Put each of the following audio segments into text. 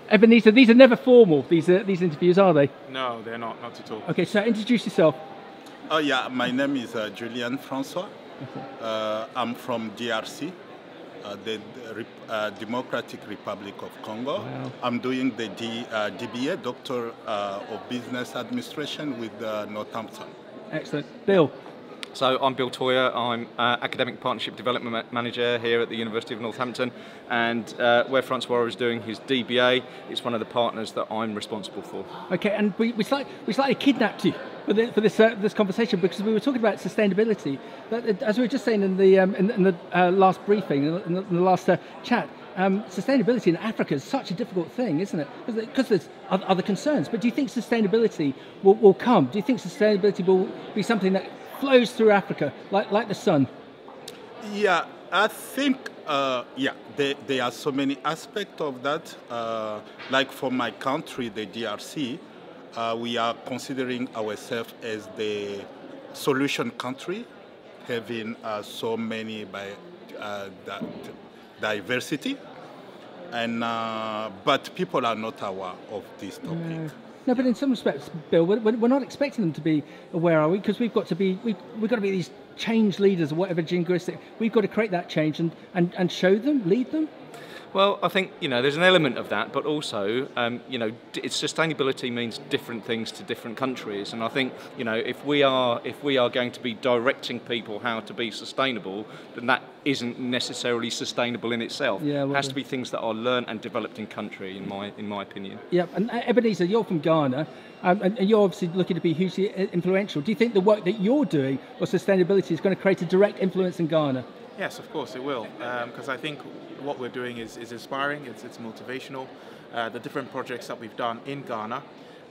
Ebenezer, these are never formal, these interviews, are they? No, they're not at all. Okay, so introduce yourself. Oh yeah, my name is Julien Francois. Okay. I'm from DRC, the Democratic Republic of Congo. Wow. I'm doing the DBA, Doctor of Business Administration with Northampton. Excellent. Bill? So I'm Bill Toyer, I'm Academic Partnership Development Manager here at the University of Northampton, and where Francois is doing his DBA, it's one of the partners that I'm responsible for. Okay, and we slightly kidnapped you for this conversation because we were talking about sustainability. But as we were just saying in the last briefing, in the last chat, sustainability in Africa is such a difficult thing, isn't it? Because there's other concerns. But do you think sustainability will come? Do you think sustainability will be something that flows through Africa, like the sun? Yeah, I think, there are so many aspects of that. Like for my country, the DRC, we are considering ourselves as the solution country, having so many diversity, and but people are not aware of this topic. Yeah. No, but in some respects, Bill, we're not expecting them to be aware, are we? Because we've got to be these change leaders or whatever jingoistic. We've got to create that change and show them, lead them. Well, I think there's an element of that, but also sustainability means different things to different countries, and I think if we are going to be directing people how to be sustainable, then that isn't necessarily sustainable in itself. Yeah, well, it has to be things that are learned and developed in country, in my opinion. Yeah, and Ebenezer, you're from Ghana, and you're obviously looking to be hugely influential. Do you think the work that you're doing on sustainability is going to create a direct influence in Ghana? Yes, of course it will, because I think what we're doing is inspiring, it's motivational. The different projects that we've done in Ghana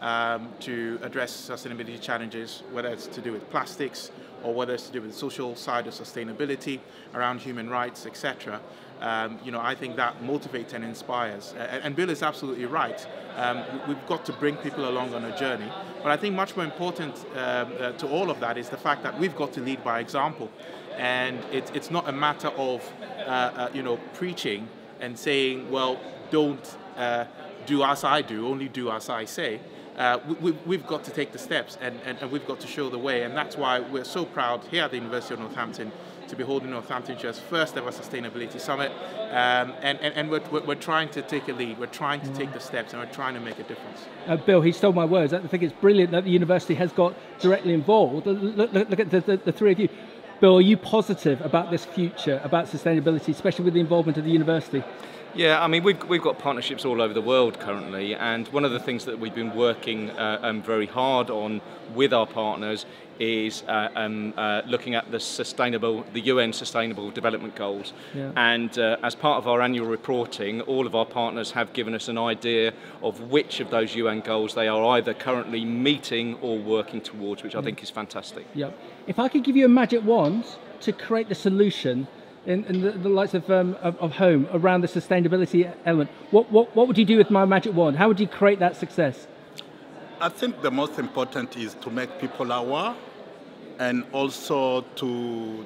to address sustainability challenges, whether it's to do with plastics or whether it's to do with the social side of sustainability, around human rights, etc. I think that motivates and inspires. And Bill is absolutely right. We've got to bring people along on a journey. But I think much more important to all of that is the fact that we've got to lead by example. And it's not a matter of preaching and saying, well, don't do as I do, only do as I say. We've got to take the steps and we've got to show the way, and that's why we're so proud here at the University of Northampton to be holding Northamptonshire's first ever Sustainability Summit, and we're trying to take a lead, we're trying to take the steps, and we're trying to make a difference. Bill, he stole my words. I think it's brilliant that the university has got directly involved. Look at the three of you. Bill, are you positive about this future, about sustainability, especially with the involvement of the university? Yeah, I mean, we've got partnerships all over the world currently, and one of the things that we've been working very hard on with our partners is looking at the UN Sustainable Development Goals. Yeah. And as part of our annual reporting, all of our partners have given us an idea of which of those UN goals they are either currently meeting or working towards, which I think is fantastic. Yep. If I could give you a magic wand to create the solution in the likes of home around the sustainability element, what would you do with my magic wand? How would you create that success? I think the most important is to make people aware, and also to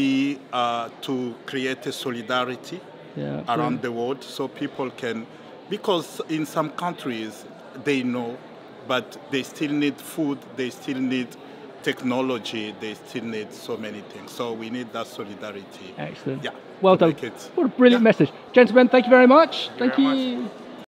create a solidarity around the world, so people can, because in some countries they know, but they still need food, they still need technology, they still need so many things. So we need that solidarity. Excellent. Yeah. Well done. What a brilliant message. Gentlemen, thank you very much. Thank you.